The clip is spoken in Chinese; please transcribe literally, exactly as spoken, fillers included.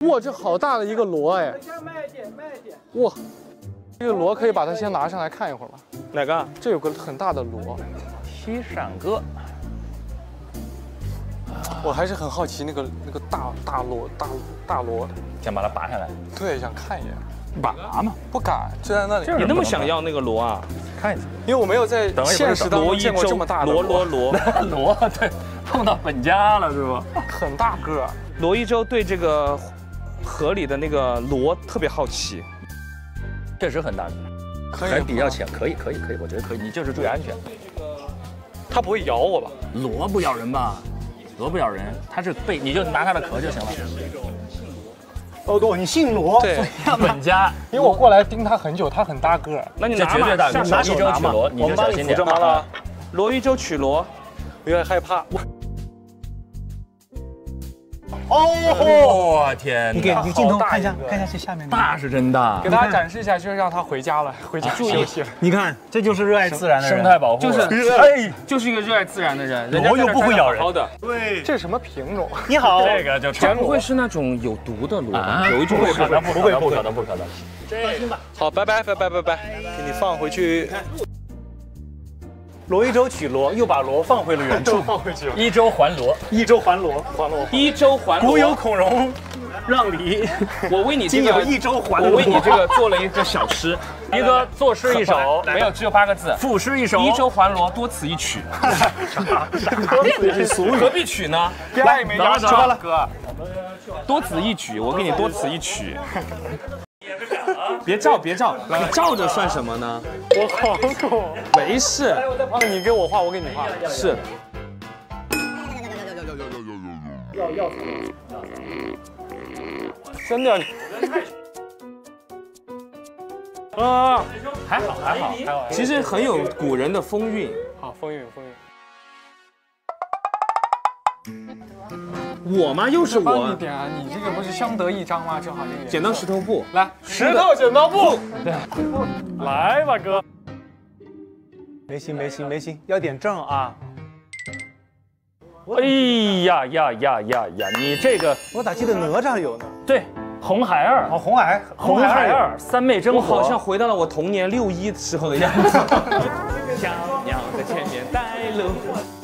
哇，这好大的一个螺哎！哇，这个螺可以把它先拿上来看一会儿吧。 哪个？ 这有个很大的螺。 七闪哥。 我还是很好奇那个那个大大螺大大螺， 想把它拔下来。 对，想看一眼。 拔嘛？ 不敢，就在那里。 你那么想要那个螺啊？看一下， 因为我没有在现实当中见过这么大的螺螺螺螺，对，碰到本家了是吧？ 很大个。 罗一舟对这个河里的那个螺特别好奇，确实很大个， 可以， 还比较浅，可以可以可以，我觉得可以，你就是注意安全。 它不会咬我吧？ 螺不咬人吧？螺不咬人，它是背，你就拿它的壳就行了。 哦对，你姓罗， 对， 本家， 因为我过来盯它很久，它很大个。 那你拿嘛，拿拿手拿嘛，你就小心点。 了。 罗一舟取螺， 我有点害怕。 哦，我天！ 你给你镜头看一下，看一下这下面大是真大， 给大家展示一下，就是让它回家了，回家休息了。 你看，这就是热爱自然的人， 生态保护， 就是哎，就是一个热爱自然的人， 螺又不会咬人。 好的， 对， 这是什么品种？ 你好， 这个就真不会是那种有毒的螺吧？有一种不可能，不会，不可能， 不可能。 放心吧。 好，拜拜，拜拜，拜拜，给你放回去。 罗一舟取螺，又把螺放回了原处， 放回去了。 一舟还螺， 一舟还螺， 还螺， 一舟还螺。 古有孔融让梨， 我为你这今有个一舟还螺。 我为你这个做了一个小诗，一个作诗一首，没有，只有八个字， 赋诗一首。 一舟还螺，多此一举。 多此一俗语， 何必取呢？ 来，没牙吃了， 了， 哥。多此一举，我给你多此一举。别照，别照，你照着算什么呢？ 我好丑， 没事。 你给我画，我给你画。 是。 要要真的。 啊，还好还好还好，其实很有古人的风韵。 好，风韵风韵。 我吗？又是我。 帮你点啊！你这个不是相得益彰吗？正好这个。 剪刀石头布， 来，石头剪刀布。 对， 来吧，哥。 没心没心没心，要点正啊！ 哎呀呀呀呀呀！你这个， 我咋记得哪吒有呢？ 对，红孩儿， 哦，红孩， 红孩儿，三昧真火， 我好像回到了我童年六一时候的样子。 小鸟在前面带路。